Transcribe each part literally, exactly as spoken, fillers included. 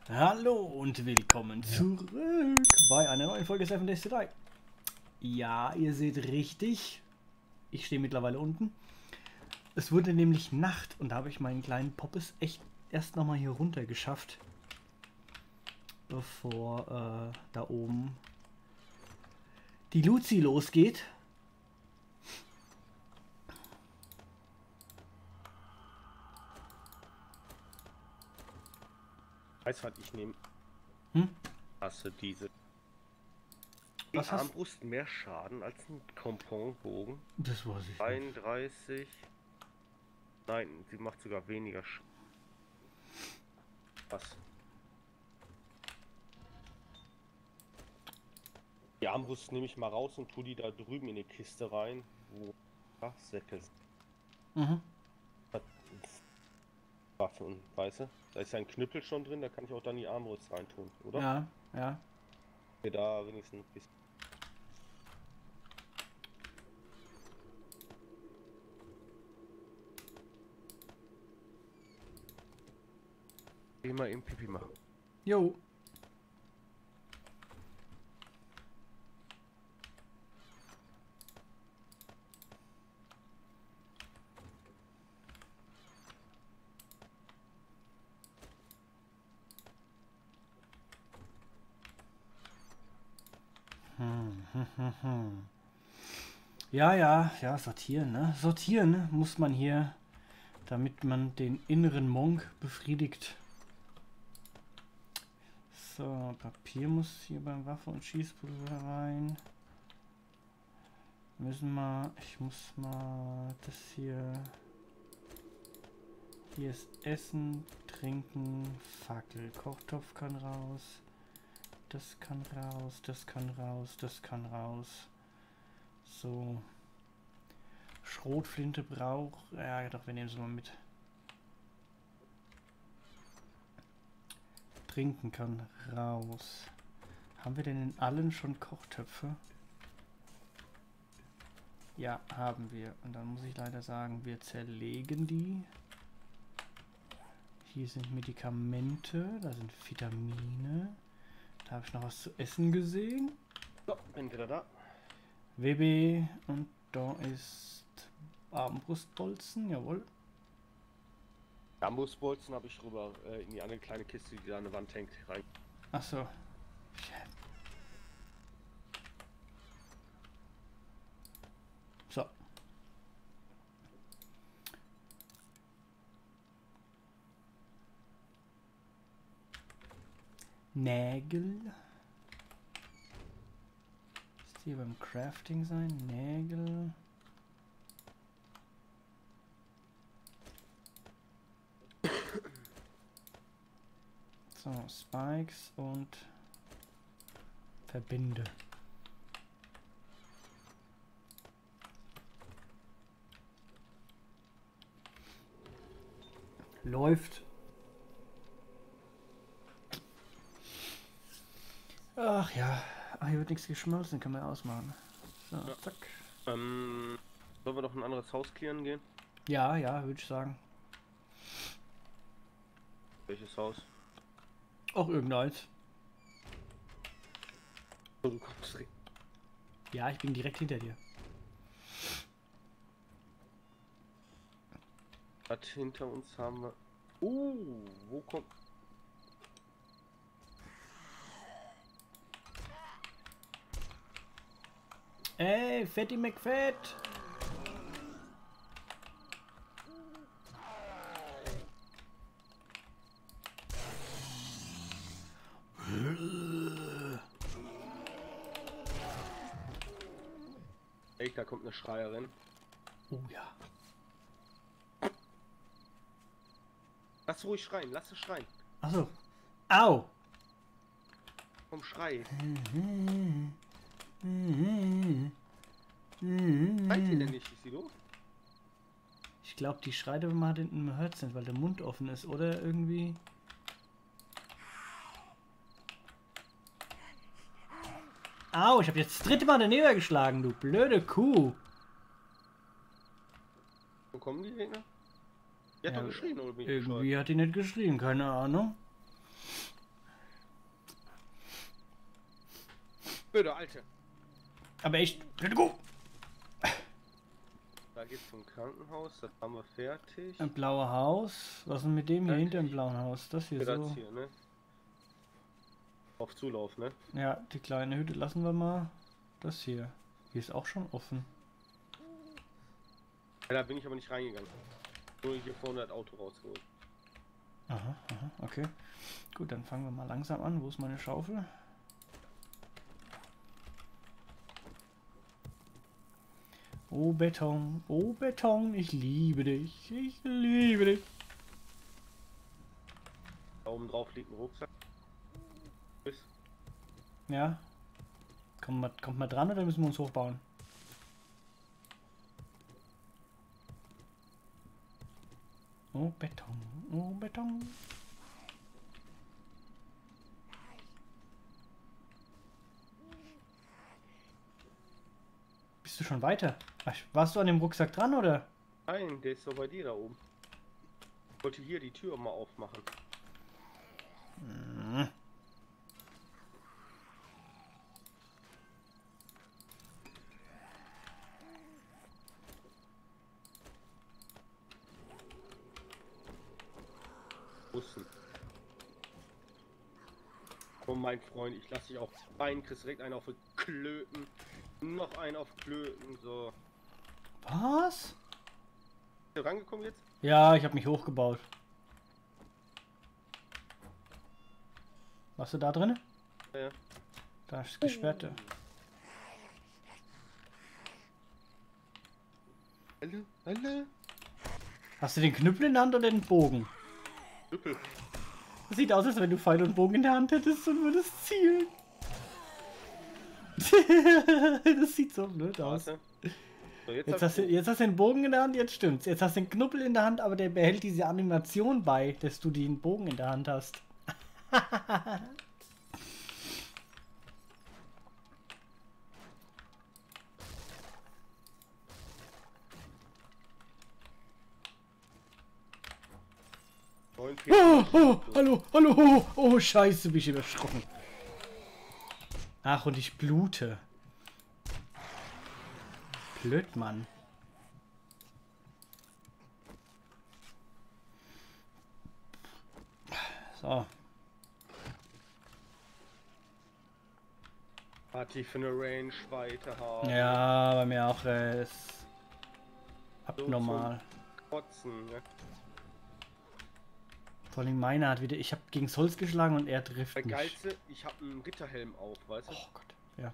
Hallo und willkommen zurück bei einer neuen Folge Seven Days to Die. Ja, ihr seht richtig, ich stehe mittlerweile unten. Es wurde nämlich Nacht und da habe ich meinen kleinen Poppes echt erst nochmal hier runter geschafft, bevor äh, da oben die Luzi losgeht. Weiß was ich nehme. Hm? Hast du diese? Die Was hast Armbrust mehr Schaden als ein Komponbogen? Das weiß ich nicht. einunddreißig. Nein, sie macht sogar weniger Schaden. Was? Die Armbrust nehme ich mal raus und tue die da drüben in die Kiste rein, wo Säcke sind. Mhm. Waffen, weißt du? Da ist ja ein Knüppel schon drin, da kann ich auch dann die Armbrust reintun, oder? Ja, ja. Okay, da wenigstens ein bisschen. Geh mal eben Pipi machen. Jo. Hm, hm, hm, hm. Ja, ja, ja, sortieren, ne? Sortieren muss man hier, damit man den inneren Monk befriedigt. So, Papier muss hier beim Waffe- und Schießpulver rein. Müssen wir, ich muss mal das hier, hier ist Essen, Trinken, Fackel, Kochtopf kann raus, das kann raus, das kann raus, das kann raus. So, Schrotflinte braucht, ja doch, wir nehmen sie mal mit. Trinken kann raus. Haben wir denn in allen schon Kochtöpfe? Ja, haben wir. Und dann muss ich leider sagen, wir zerlegen die. Hier sind Medikamente, da sind Vitamine. Da habe ich noch was zu essen gesehen. So, bin wieder da. W B und da ist Armbrustbolzen, jawohl. Armbrustbolzen habe ich rüber äh, in die andere kleine Kiste, die da an der Wand hängt, rein. Achso. So. Nägel. Ist hier beim Crafting sein? Nägel. So, Spikes und Verbinde. Läuft. Ach ja, ach, hier wird nichts geschmolzen, kann man ausmachen. So, Ja. zack. Ähm, sollen wir doch ein anderes Haus klären gehen? Ja, ja, würde ich sagen. Welches Haus? Auch irgendeins. Oh, du kommst rein. Ja, ich bin direkt hinter dir. Was hinter uns haben wir. Uh, wo kommt. Ey, Fatty McFett! Ey, da kommt eine Schreierin. Oh ja. Lass ruhig schreien, lass es schreien. Achso. Au! Komm, schrei. Schreit ihr denn nicht, ist sie doof? Ich glaube, die schreit, wenn man hinten hört sind, weil der Mund offen ist, oder irgendwie. Au, ich habe jetzt das dritte Mal daneben geschlagen, du blöde Kuh. Wo kommen die Gegner? Die hat Ja, doch geschrien, oder bin ich irgendwie bescheuert? hat die nicht geschrien, keine Ahnung. Bitte, Alte. Aber echt, bitte go! Da geht's zum Krankenhaus, das haben wir fertig. Ein blaues Haus. Was ist denn mit dem hier Ja. hinter dem blauen Haus? Das hier Das so. hier, ne? Auf Zulauf, ne? Ja, die kleine Hütte lassen wir mal. Das hier. Hier ist auch schon offen. Ja, da bin ich aber nicht reingegangen. Nur hier vorne das Auto rausgeholt. Aha, aha, okay. Gut, dann fangen wir mal langsam an. Wo ist meine Schaufel? Oh Beton, oh Beton, ich liebe dich, ich liebe dich. Da oben drauf liegt ein Rucksack. Bis. Ja. Kommt mal, kommt mal dran oder müssen wir uns hochbauen? Oh Beton, oh Beton. Bist du schon weiter? Ach, warst du an dem Rucksack dran oder? Nein, der ist doch bei dir da oben. Ich wollte hier die Tür mal aufmachen. Hm. Bussen. Oh mein Freund, ich lasse dich auch rein, kriegst direkt einen auf die Klöten. Noch einen auf Klöten, so. Was? Bist du rangekommen jetzt? Ja, ich habe mich hochgebaut. Warst du da drin? Ja, ja. Da ist gesperrte. Hallo, hallo. Hast du den Knüppel in der Hand oder den Bogen? Knüppel. Das sieht aus, als wenn du Pfeil und Bogen in der Hand hättest und würdest zielen. Das sieht so blöd aus. Warte. So, jetzt, Jetzt hab hast, du, ich- jetzt hast du den Bogen in der Hand, jetzt stimmt's. Jetzt hast du den Knuppel in der Hand, aber der behält diese Animation bei, dass du den Bogen in der Hand hast. Oh, oh, hallo, hallo, oh, oh, scheiße, bin ich überschrocken. Ach, und ich blute. Blöd, Mann. So. Warte, ich für eine Range weiter haben. Ja, bei mir auch äh, ist abnormal. Kotzen, ne? Vor allem meiner hat wieder, ich habe gegens Holz geschlagen und er trifft Der mich. geilste, ich habe einen Ritterhelm auf, weißt du? Oh Gott, ja.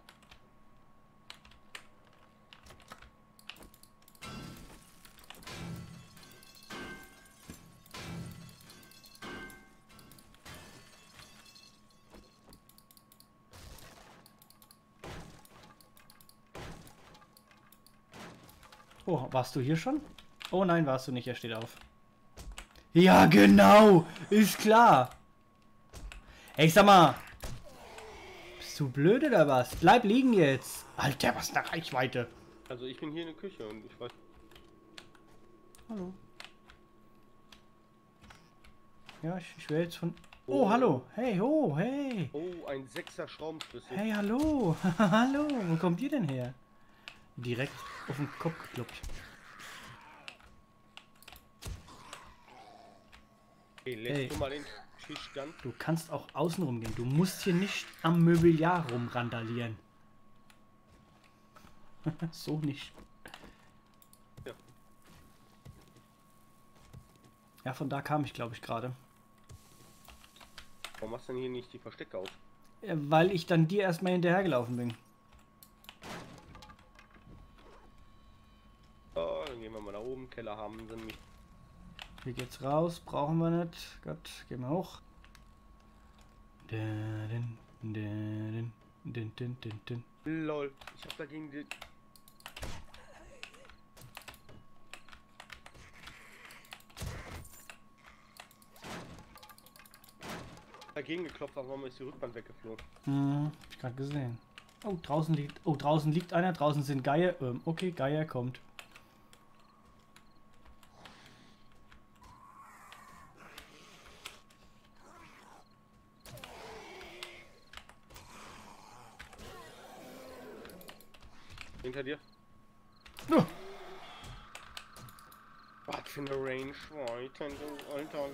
Oh, warst du hier schon? Oh nein, warst du nicht, er steht auf. Ja, genau, ist klar. Ey, sag mal. Bist du blöd oder was? Bleib liegen jetzt. Alter, was eine Reichweite. Also ich bin hier in der Küche und ich weiß. Hallo. Ja, ich, ich werde jetzt von... Oh, hallo. Hey, oh, hey. Oh, ein sechser Schraubenschlüssel. Hey, hallo. Hallo, wo kommt ihr denn her? Direkt auf den Kopf gekloppt. Okay, lässt Hey. du mal den Tisch dann? Du kannst auch außen rumgehen. Du musst hier nicht am Möbeljahr rumrandalieren. So nicht. Ja. Ja, von da kam ich, glaube ich, gerade. Warum machst du denn hier nicht die Verstecke auf? Äh, Weil ich dann dir erstmal hinterhergelaufen bin. So, dann gehen wir mal da oben. Keller haben sie nicht. Hier geht's raus, brauchen wir nicht. Gott, gehen wir hoch. Dun, dun, dun, dun, dun, dun, dun. Lol, ich hab dagegen die... dagegen geklopft, aber warum ist die Rückwand weggeflogen? Hm, hab ich gerade gesehen. Oh, draußen liegt. Oh, draußen liegt einer. Draußen sind Geier. Ähm, okay, Geier kommt. Hinter dir. Oh. Was für eine Range, Alter.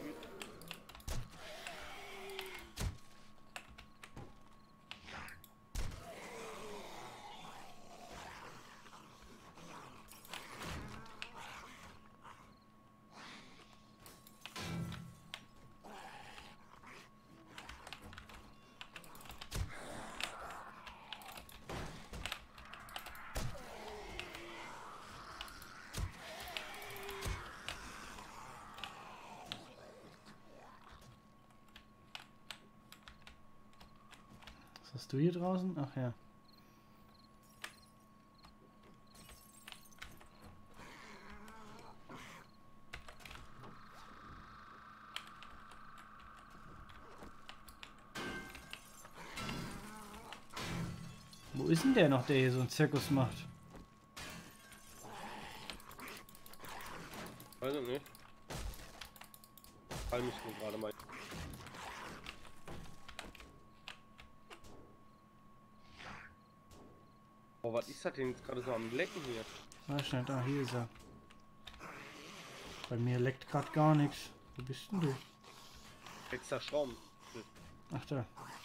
Was hast du hier draußen? Ach ja. Wo ist denn der noch, der hier so einen Zirkus macht? Weiß ich nicht. Fall mich nur gerade mal. Oh, was ist das denn jetzt gerade so am Lecken hier? Ah, schnell, da, hier ist er. Bei mir leckt gerade gar nichts. Wo bist denn du? Extra Schrauben. Ach da.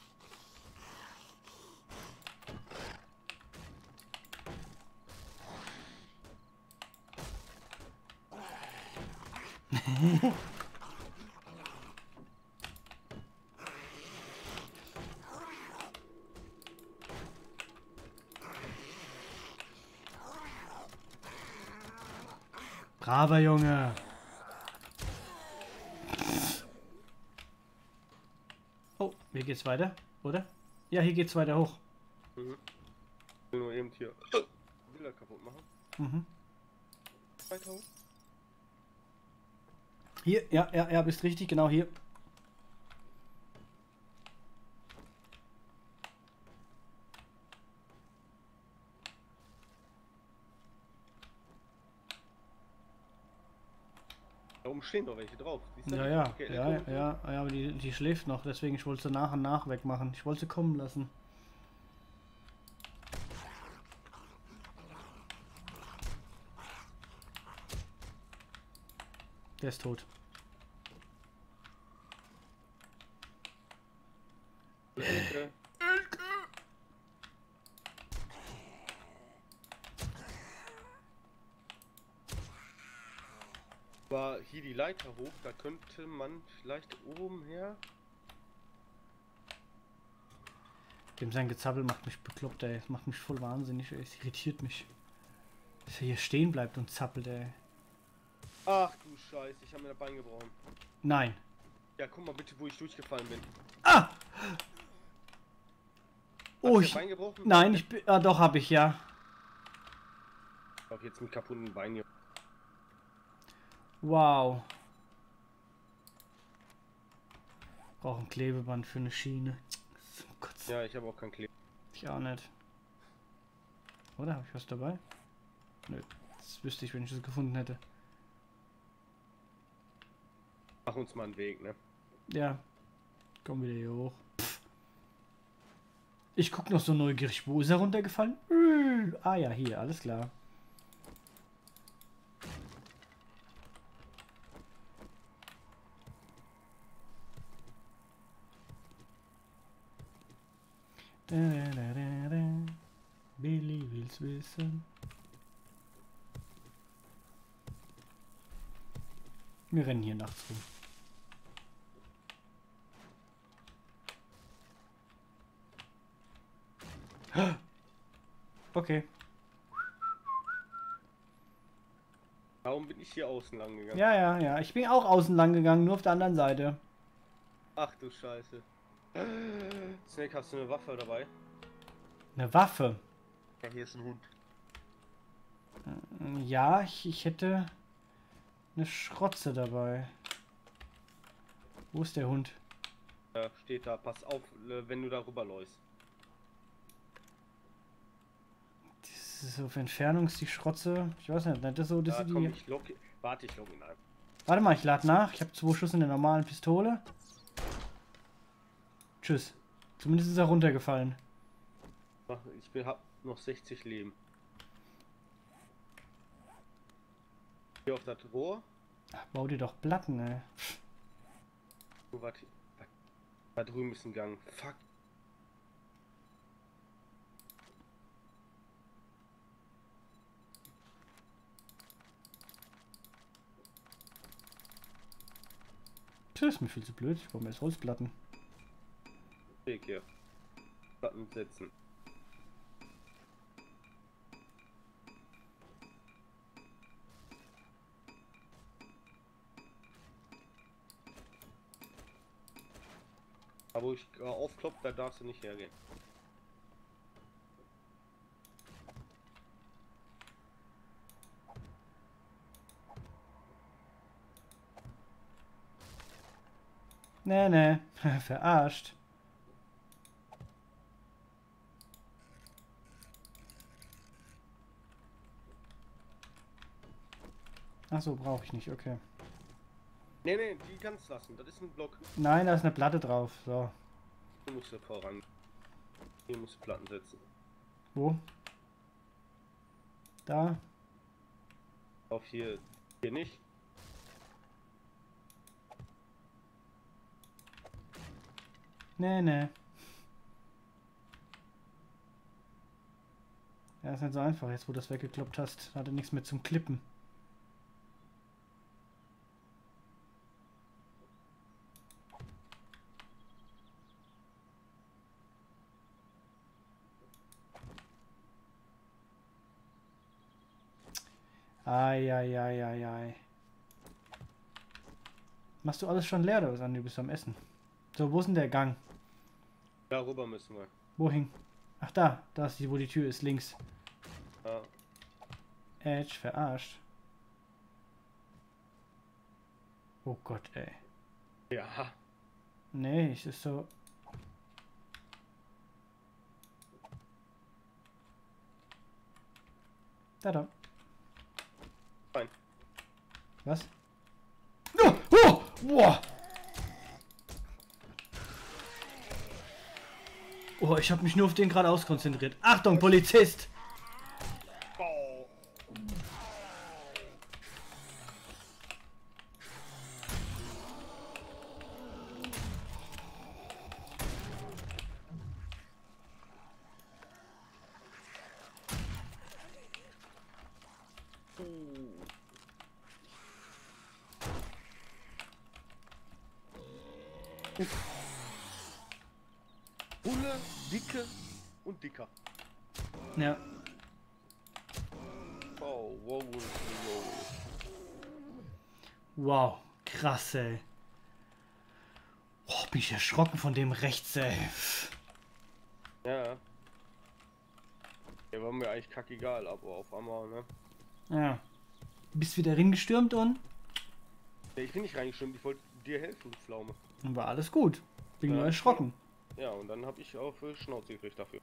Braver Junge. Oh, hier geht's weiter, oder? Ja, hier geht's weiter hoch. Mhm. Ich will nur eben hier Bilder kaputt machen. Mhm. Weiter hoch. Hier, ja, ja, ja, bist richtig, genau hier. Da oben stehen doch welche drauf. Siehst du Ja, die? ja, Okay, ja, Echo. ja, ja, aber die, die schläft noch, deswegen ich wollte sie nach und nach wegmachen. Ich wollte sie kommen lassen. Der ist tot. Elke. War hier die Leiter hoch, da könnte man vielleicht oben her. Dem sein Gezappel macht mich bekloppt, ey. Das macht mich voll wahnsinnig, ey. Es irritiert mich. Dass er hier stehen bleibt und zappelt, ey. Ach du Scheiße, ich habe mir das Bein gebrochen. Nein. Ja, guck mal bitte, wo ich durchgefallen bin. Ah! Oh, Hast du ich... das Bein gebrochen? Nein, ich bin... Ah, doch, hab ich, ja. Ich hab jetzt mit kaputten Bein hier. Wow. Brauche ein Klebeband für eine Schiene. Zum Kotzen. Ja, ich habe auch kein Kleb. Ich auch nicht. Oder? Habe ich was dabei? Nö. Das wüsste ich, wenn ich es gefunden hätte. Mach uns mal einen Weg, ne? Ja. Komm wieder hier hoch. Pff. Ich guck noch so neugierig. Wo ist er runtergefallen? Äh, ah ja, hier. Alles klar. Da, da, da, da, da. Billy will's wissen. Wir rennen hier nachts rum. Okay. Warum bin ich hier außen lang gegangen? Ja, ja, ja. Ich bin auch außen lang gegangen, nur auf der anderen Seite. Ach du Scheiße. Snake, hast du eine Waffe dabei? Eine Waffe. Ja, hier ist ein Hund. Ja, ich, ich hätte eine Schrotze dabei. Wo ist der Hund? Ja, steht da. Pass auf, wenn du darüber läufst. Das ist auf Entfernung ist die Schrotze. Ich weiß nicht, nicht das so, das Ja, ist komm, die. ich lock, warte, ich lock ihn ein. Warte mal, ich lade nach. Ich habe zwei Schuss in der normalen Pistole. Tschüss. Zumindest ist er runtergefallen. Ich bin, hab noch sechzig Leben. Hier auf das Rohr. Ach, bau dir doch Platten, ey. Oh, warte. Da drüben ist ein Gang. Fuck. Das ist mir viel zu blöd. Ich brauche mir jetzt Holzplatten. Weg hier. Platten setzen. Aber wo ich äh, aufklopp, da darfst du nicht hergehen. Nee, nee. Verarscht. Ach so, brauche ich nicht, okay. Nee, nee, die kannst du lassen. Das ist ein Block. Nein, da ist eine Platte drauf. So. Du musst da voran. Hier musst du Platten setzen. Wo? Da? Auf hier. Hier nicht. Nee, nee. Ja, ist nicht so einfach. Jetzt, wo du das weggekloppt hast, hatte nichts mehr zum Klippen. Eieieiei. Machst du alles schon leer oder was an? Du bist am Essen. So, wo ist denn der Gang? Darüber müssen wir. Wohin? Ach da, da ist die, wo die Tür ist, links. Ja. Edge, verarscht. Oh Gott, ey. Ja. Nee, es ist so... Da, da. Fein. Was? Oh, oh, boah. Oh, ich habe mich nur auf den geradeaus konzentriert. Achtung, Polizist! Oh. Bulle, dicke und dicker. Ja. Oh, wow, wow. Wow, krass, ey. Oh, bin ich erschrocken von dem rechts, ey. Ja. Der war mir eigentlich kackegal, aber auf einmal, ne? Ja. Bist wieder reingestürmt und? Ja, ich bin nicht reingestimmt, ich wollte dir helfen, du Pflaume. Dann war alles gut. Bin Ja, nur erschrocken. Ja, und dann habe ich auf äh, Schnauze gekriegt dafür.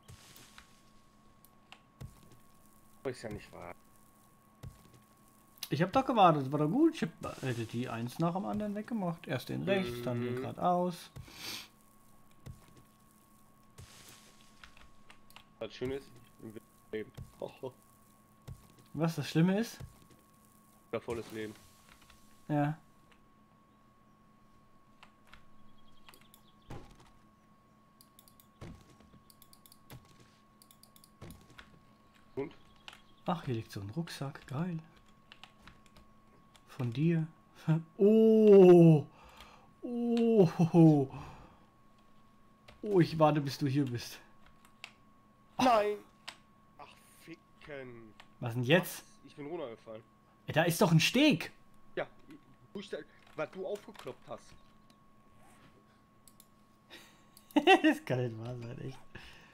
Aber ist ja nicht wahr. Ich habe doch gewartet, war doch gut. Ich hab, hätte die eins nach dem anderen weggemacht. Erst den rechts, dann den Mhm. geradeaus. Was schön ist, im Leben. Oh, oh. Was das Schlimme ist? Ja, volles Leben. Ja. Und? Ach, hier liegt so ein Rucksack. Geil. Von dir. Oh. Oh. Oh, ich warte, bis du hier bist. Nein! Ach, ficken. Was denn jetzt? Ich bin runtergefallen. Ey, da ist doch ein Steg. Ja, wo ich da, was du aufgekloppt hast. Das kann nicht wahr sein, echt.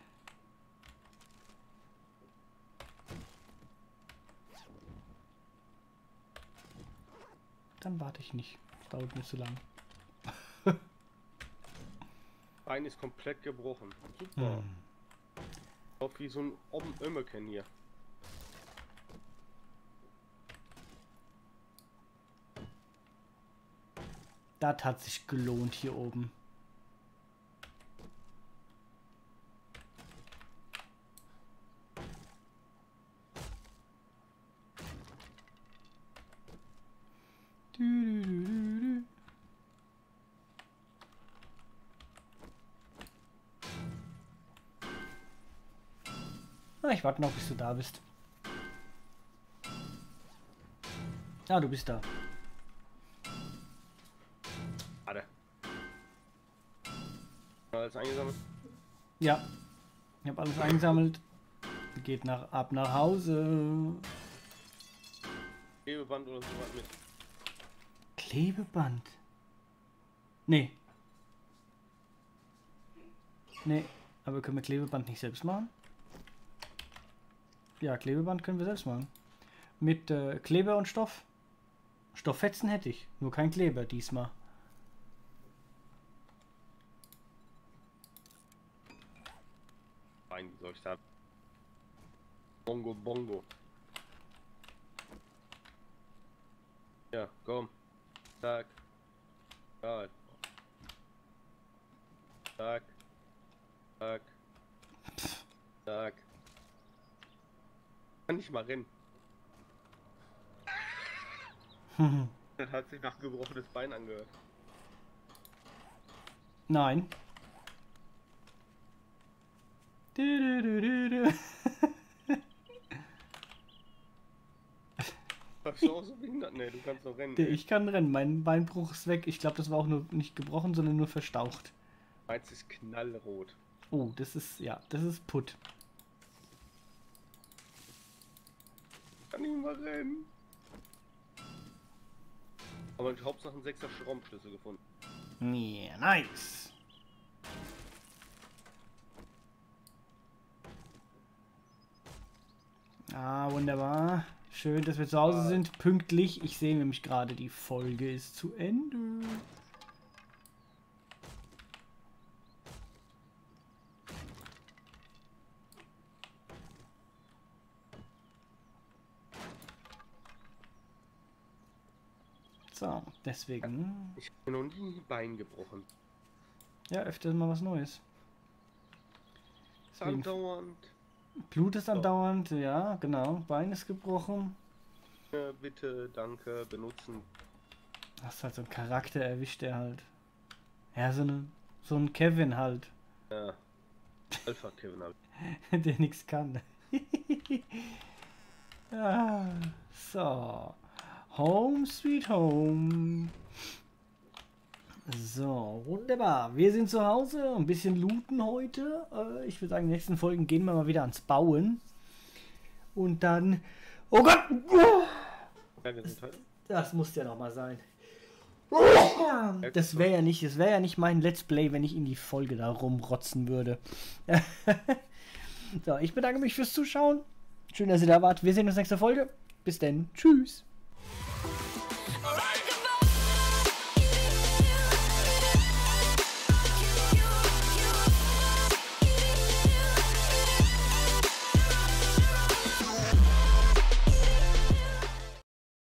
Dann warte ich nicht. Das dauert mir zu lang. Bein ist komplett gebrochen. Super. Hm. Auch wie so ein Ömmeken hier. Das hat sich gelohnt hier oben. Na, ich warte noch, bis du da bist. Ah, du bist da. Warte. Alles eingesammelt? Ja. Ich habe alles eingesammelt. Geht nach, ab nach Hause. Klebeband oder so was mit. Klebeband? Nee. Nee. Aber können wir Klebeband nicht selbst machen? Ja, Klebeband können wir selbst machen. Mit äh, Kleber und Stoff. Stofffetzen hätte ich. Nur kein Kleber diesmal. Nein, soll ich da? Bongo, Bongo. Ja, komm. Zack. Ja. Zack. Zack. Zack. Kann nicht mal rennen. Das hat sich nach gebrochenes Bein angehört. Nein. Du, du, du, du, du. Warst du auch so behindert? Nee, du kannst noch rennen. Ich kann rennen. Mein Beinbruch ist weg. Ich glaube, das war auch nur nicht gebrochen, sondern nur verstaucht. Meins ist knallrot. Oh, das ist, ja, das ist Putt. Kann ich mal rennen? Aber ich Hauptsache einen sechser Schraubenschlüssel gefunden. Yeah, nice. Ah, wunderbar. Schön, dass wir zu Hause sind. Pünktlich. Ich sehe nämlich gerade, die Folge ist zu Ende. So, deswegen. Ich habe noch nie ein Bein gebrochen. Ja, öfters mal was Neues. Deswegen Andauernd. Blut ist andauernd, ja, genau. Bein ist gebrochen. Ja, bitte, danke, benutzen. Hast halt so einen Charakter erwischt, der halt. Ja, so, eine, so ein Kevin halt. Ja. Alpha Kevin halt. Der nichts kann. Ah, so. Home sweet home. So, wunderbar. Wir sind zu Hause. Ein bisschen looten heute. Äh, ich würde sagen, in den nächsten Folgen gehen wir mal wieder ans Bauen. Und dann... Oh Gott! Ja, Gesundheit. Das muss ja noch mal sein. Das wäre ja nicht, das wäre ja nicht mein Let's Play, wenn ich in die Folge da rumrotzen würde. So, ich bedanke mich fürs Zuschauen. Schön, dass ihr da wart. Wir sehen uns nächste Folge. Bis dann. Tschüss.